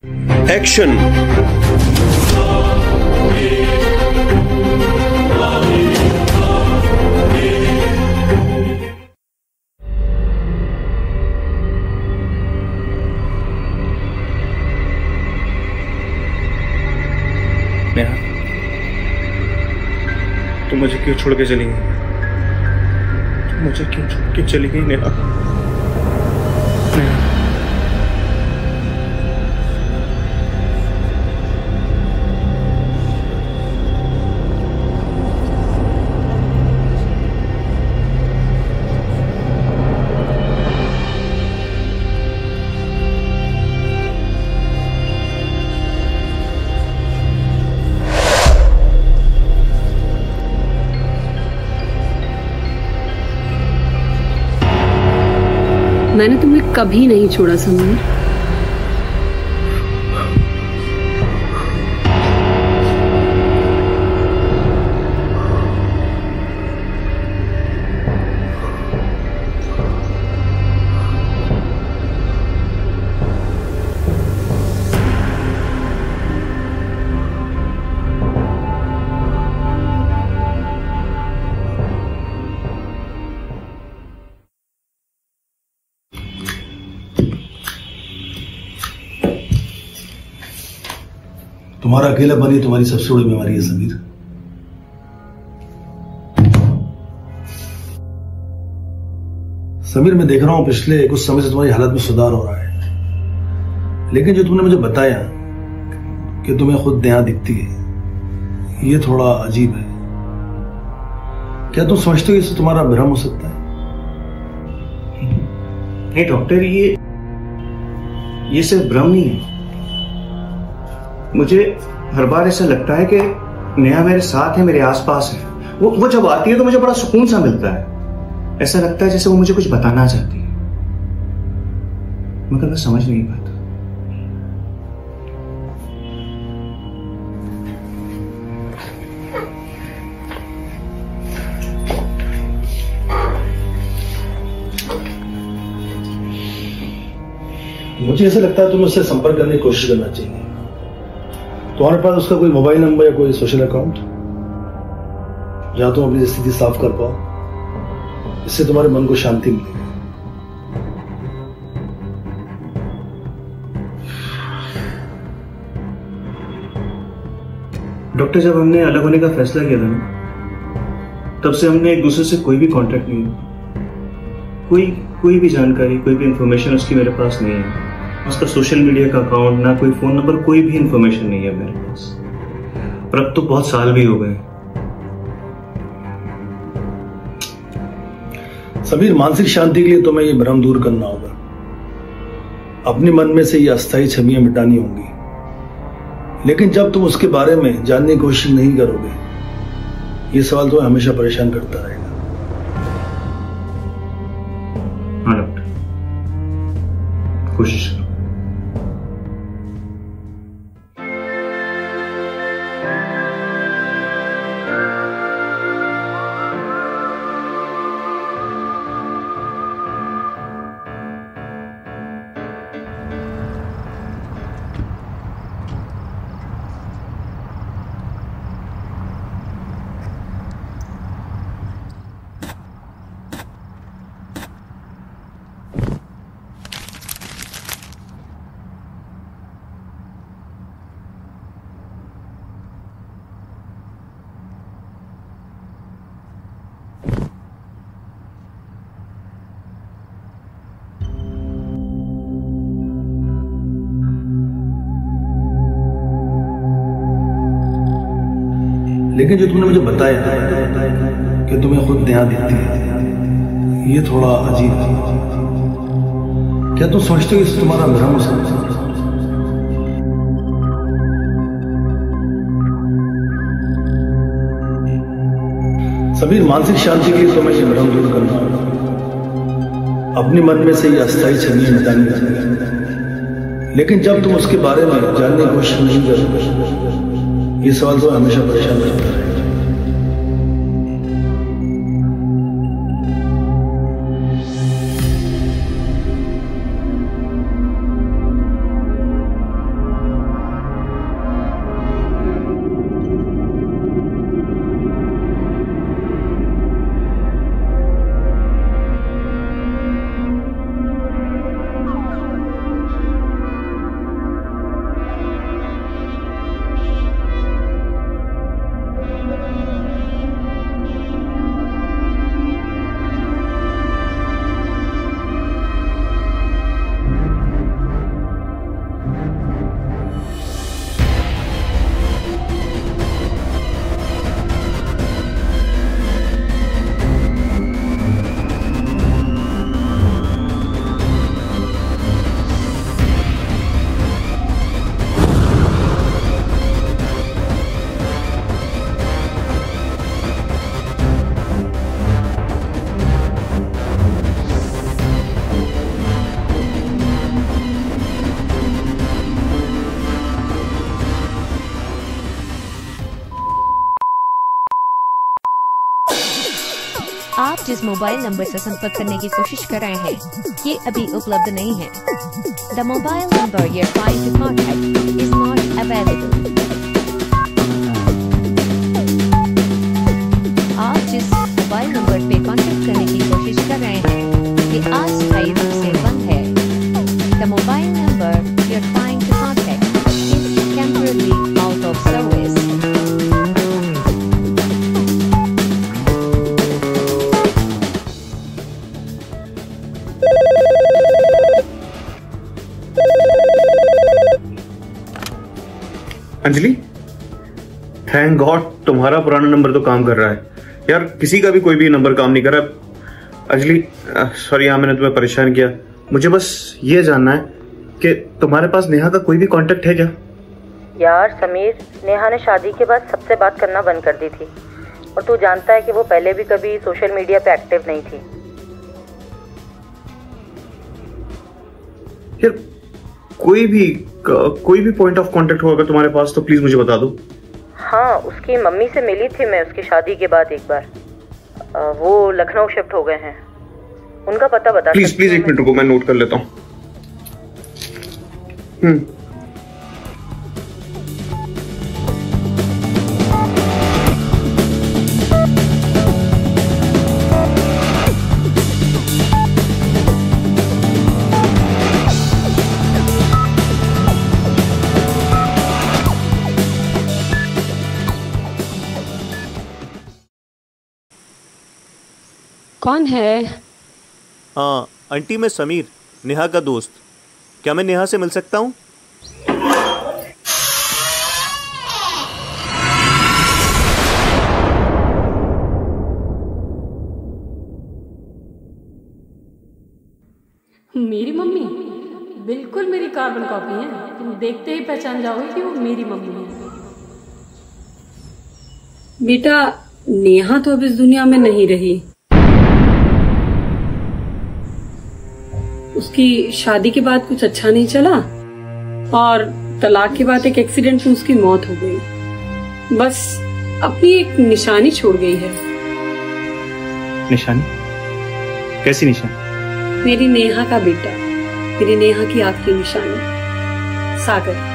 Action. Neha, तुम मुझे क्यों छोड़ के चली गई? तुम मुझे क्यों छोड़ के चली गई नेहा? नेहा, मैंने तुम्हें कभी नहीं छोड़ा समीर। तुम्हारा अकेलापन ही तुम्हारी सबसे बड़ी बीमारी है समीर। समीर, मैं देख रहा हूं पिछले कुछ समय से तुम्हारी हालत में सुधार हो रहा है, लेकिन जो तुमने मुझे बताया कि तुम्हें खुद नेहा दिखती है, ये थोड़ा अजीब है। क्या तुम समझते हो इससे तुम्हारा भ्रम हो सकता है? नहीं डॉक्टर, ये सिर्फ भ्रम नहीं है। मुझे हर बार ऐसा लगता है कि नेहा मेरे साथ है, मेरे आसपास है। वो जब आती है तो मुझे बड़ा सुकून सा मिलता है। ऐसा लगता है जैसे वो मुझे कुछ बताना चाहती है, मगर मैं समझ नहीं पाता। मुझे ऐसा लगता है तुम्हें उससे संपर्क करने की कोशिश करना चाहिए। तुम्हारे पास उसका कोई मोबाइल नंबर या कोई सोशल अकाउंट जहां तुम अपनी स्थिति साफ कर पाओ, इससे तुम्हारे मन को शांति मिलेगी। डॉक्टर, जब हमने अलग होने का फैसला किया था ना, तब से हमने एक दूसरे से कोई भी कांटेक्ट नहीं है। कोई भी जानकारी, कोई भी इंफॉर्मेशन उसकी मेरे पास नहीं है। उसका सोशल मीडिया का अकाउंट, ना कोई फोन नंबर, कोई भी इंफॉर्मेशन नहीं है मेरे पास। और अब तो बहुत साल भी हो गए। समीर, मानसिक शांति के लिए तुम्हें ये भ्रम दूर करना होगा। अपने मन में से ये अस्थायी छवियां मिटानी होंगी। लेकिन जब तुम उसके बारे में जानने की कोशिश नहीं करोगे, ये सवाल तुम्हें हमेशा परेशान करता रहेगा। हाँ डॉक्टर, कोशिश करो। लेकिन जो तुमने मुझे बताया कि तुम्हें खुद नेहा दिखती है, ये थोड़ा अजीब है। क्या तुम समझते हो इससे तुम्हारा भ्रम हो सकता है? समीर, मानसिक शांति के लिए तुम्हें ये भ्रम दूर करना होगा। अपने मन में से ये अस्थायी छवियां मिटानी चाहिए। लेकिन जब तुम उसके बारे में जानने की कोशिश नहीं करोगे, ये सवाल तो हमेशा परेशान करता है। जिस मोबाइल नंबर से संपर्क करने की कोशिश कर रहे हैं ये अभी उपलब्ध नहीं है। The mobile number you're trying to contact is not available। आप जिस मोबाइल नंबर पे कांटेक्ट करने की कोशिश कर रहे हैं ये अस्थायी रूप से बंद है। The mobile number you're trying to contact is temporarily out of service। Anjali, thank God तुम्हारा पुराना नंबर तो काम कर रहा है। यार किसी का भी कोई भी नंबर काम नहीं कर रहा। अंजलि सॉरी यार मैंने तुम्हें परेशान किया। मुझे बस ये जानना है कि तुम्हारे पास नेहा का कोई भी कांटेक्ट है क्या? यार समीर, नेहा ने शादी के बाद सबसे बात करना बंद कर दी थी और तू जानता है कि वो पहले भी कभी सोशल मीडिया पे एक्टिव नहीं थी। यार कोई भी पॉइंट ऑफ कांटेक्ट होगा तुम्हारे पास तो प्लीज मुझे बता दो। हाँ, उसकी मम्मी से मिली थी मैं उसकी शादी के बाद एक बार। वो लखनऊ शिफ्ट हो गए हैं। उनका पता बता प्लीज एक मिनट रुको, मैं नोट कर लेता हूँ। कौन है? हाँ आंटी, मैं समीर, नेहा का दोस्त। क्या मैं नेहा से मिल सकता हूँ? मेरी मम्मी बिल्कुल मेरी कार्बन कॉपी है। तुम देखते ही पहचान जाओगे कि वो मेरी मम्मी है। बेटा नेहा तो अब इस दुनिया में नहीं रही। उसकी शादी के बाद कुछ अच्छा नहीं चला और तलाक के बाद एक एक्सीडेंट में उसकी मौत हो गई। बस अपनी एक निशानी छोड़ गई है। निशानी? कैसी निशानी? मेरी नेहा का बेटा, मेरी नेहा की आखिरी निशानी, सागर।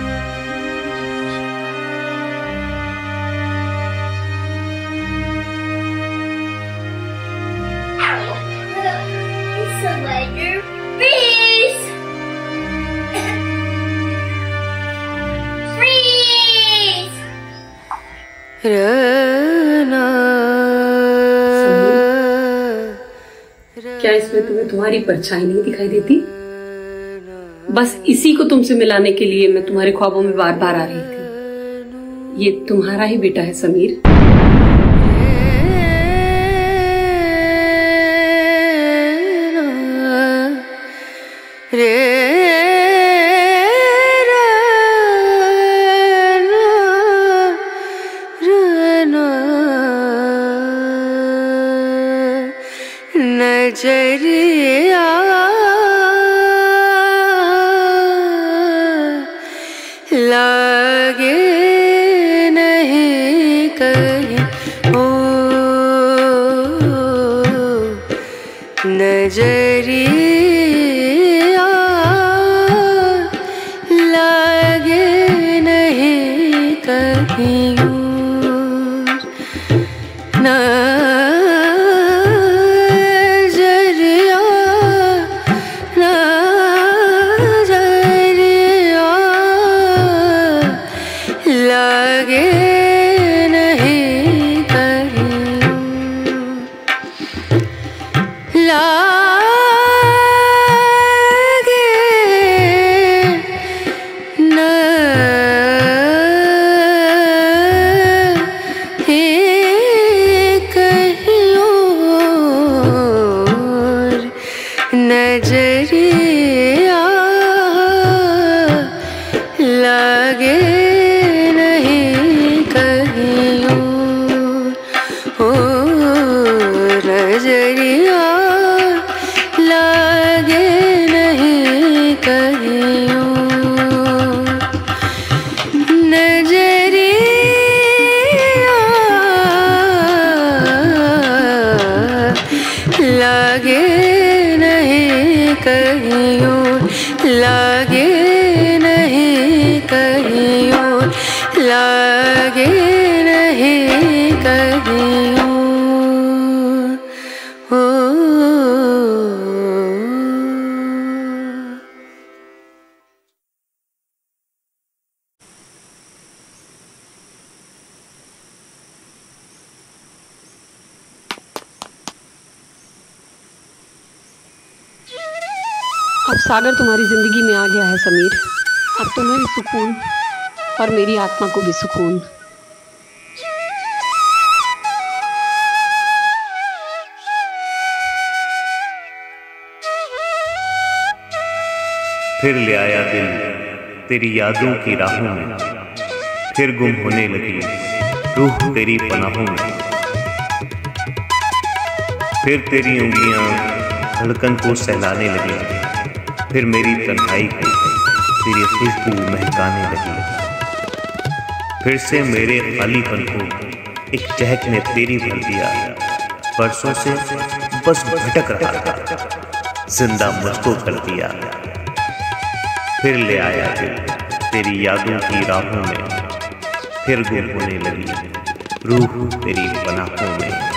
क्या इसमें तुम्हें तुम्हारी परछाई नहीं दिखाई देती? बस इसी को तुमसे मिलाने के लिए मैं तुम्हारे ख्वाबों में बार बार आ रही थी। ये तुम्हारा ही बेटा है समीर। नजरिया लागे नहीं कहीं ओ नजरिया लागे नहीं कहीं नजरिया लागे नहीं कहीं ओ नजरिया लागे नहीं कहीं नजरिया कहीं और, लागे नहीं कहीं और, लागे नहीं कहीं और। अब सागर तुम्हारी जिंदगी में आ गया है समीर। अब तुम्हें भी सुकून और मेरी आत्मा को भी सुकून। फिर ले आया दिल तेरी यादों की राहों में, फिर गुम होने लगी रूह तेरी पनाहों में। फिर तेरी उंगलियां धड़कन को सहलाने लगी, फिर मेरी तन्हाई को तेरी खुशबू महकाने लगी। फिर से मेरे खालीपन को एक चहक ने तेरी भर दिया। बरसों से बस भटक रहा था, जिंदा मुझको कर दिया। फिर ले आया दिल तेरी यादों की राहों में, फिर गुम होने लगी रूह तेरी पनाहों में।